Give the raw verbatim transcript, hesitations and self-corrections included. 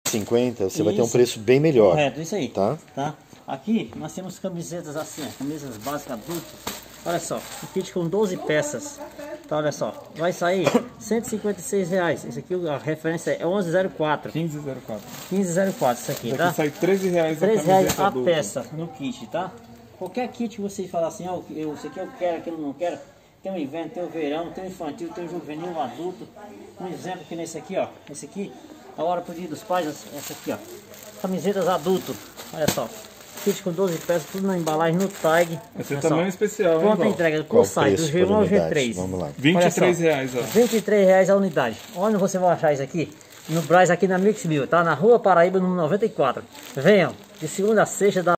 e cinquenta, você Isso. vai ter um preço bem melhor. Correto, isso aí. Tá? Tá? Aqui nós temos camisetas assim, ó, camisas básicas adultas. Olha só, um kit com doze peças. Tá, olha só, vai sair cento e cinquenta e seis reais. Esse aqui, a referência é onze zero quatro. quinze zero quatro. quinze zero quatro, isso aqui, Isso tá? aqui sai treze reais a treze reais camiseta a adulta. peça no kit, tá? Qualquer kit que vocês falar assim, ó, eu, esse aqui eu quero, aquilo eu não quero. Tem o inverno, tem o verão, tem o infantil, tem o juvenil, o adulto. Um exemplo que nesse aqui, ó. Esse aqui, a hora pro dia dos pais, essa aqui, ó. Camisetas adulto, olha só. Kit com doze peças, tudo na embalagem, no tag. Esse é tamanho especial, pronta hein, entrega, Qual com site, do preço G um por ao G unidade? três. Vamos lá. vinte e três reais, ó. vinte e três reais a unidade. Onde você vai achar isso aqui? No Brás, aqui na Mix Mil, tá? Na Rua Paraíba, número noventa e quatro. Venham, de segunda a sexta, da